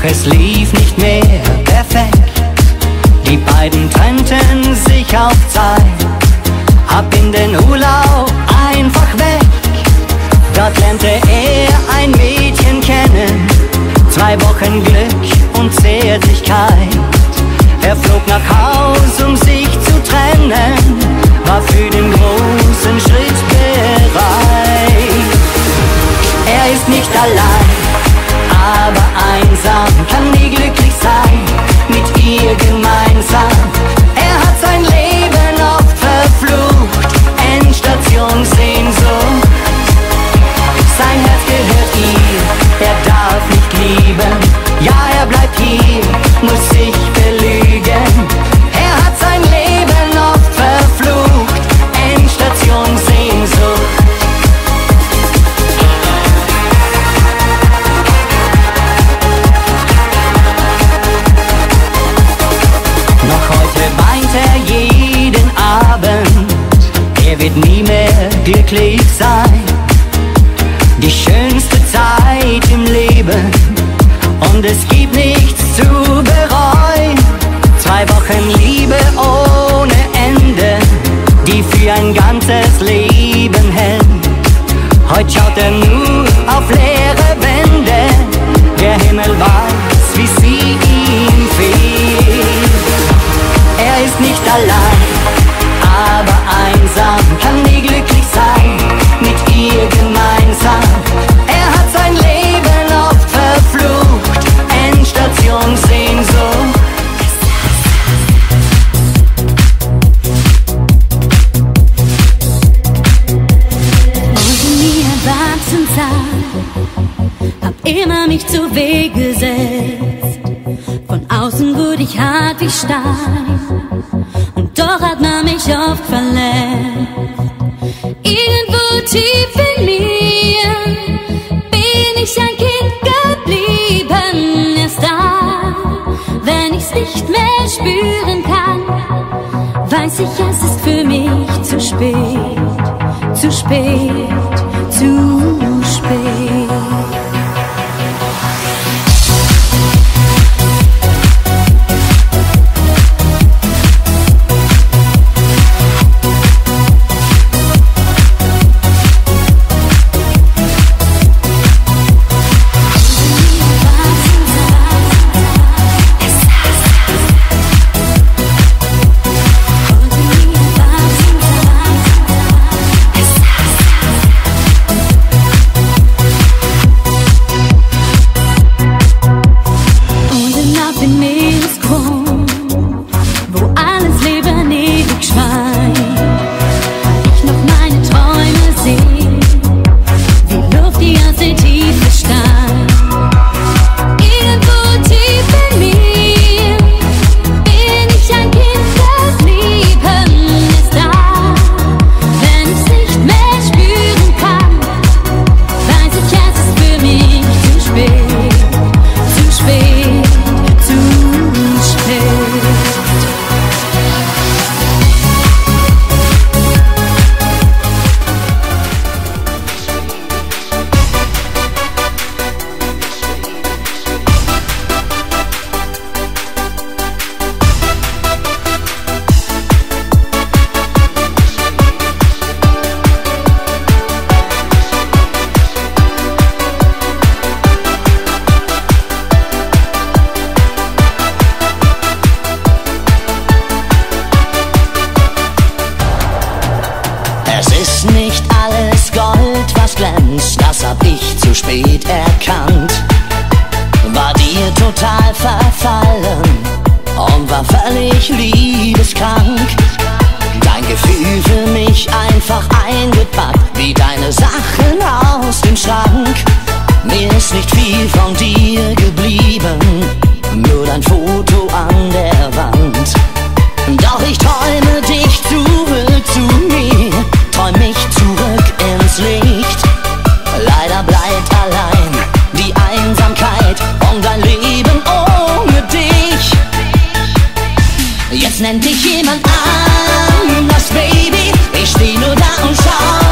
es lief nicht mehr perfekt. Die beiden trennten sich auf Zeit, ab in den Urlaub einfach weg. Dort lernte er ein Mädchen kennen, 2 Wochen Glück und Zärtlichkeit. Er flog nach Haus, um sich zu trennen, war für den großen Schritt bereit. Er ist nicht allein, aber einsam, kann nie glücklich sein, mit ihr gemeinsam. Er hat sein Leben oft verflucht, Endstation Sehnsucht. Sein Herz gehört ihr, er darf nicht lieben. Ja, er bleibt hier, muss sich belügen. Er hat sein Leben oft verflucht, Endstation Sehnsucht. Noch heute weint er jeden Abend, er wird nie mehr glücklich sein. Die schönste Zeit im Leben und es gibt nichts zu bereuen. 2 Wochen Liebe ohne Ende, die für ein ganzes Leben hält. Heute schaut er nur auf leere Wände, der Himmel weiß, wie sie ihm fehlt. Er ist nicht allein, aber einsam, kann nie glücklich sein, mit ihr gemeinsam. Er hat sein Leben oft verflucht, Endstation Sehnsucht. Und in mir erwachsen sein, hab immer mich zur Wehr gesetzt. Von außen wurde ich hart wie Stein, und doch hat man mich oft verletzt. Irgendwo tief in mir bin ich ein Kind geblieben. Erst da, wenn ich's nicht mehr spüren kann, weiß ich, es ist für mich zu spät, zu spät, zu spät. Das hab ich zu spät erkannt, war dir total verfallen und war völlig liebeskrank. Dein Gefühl für mich einfach eingepackt, wie deine Sachen aus dem Schrank. Mir ist nicht viel von dir geblieben, nur dein Foto an der Wand. Doch ich träume dich zurück zu mir, träum mich zurück ins Licht. Leider bleibt allein die Einsamkeit und ein Leben ohne dich. Jetzt nennt dich jemand anders, Baby, ich steh nur da und schau.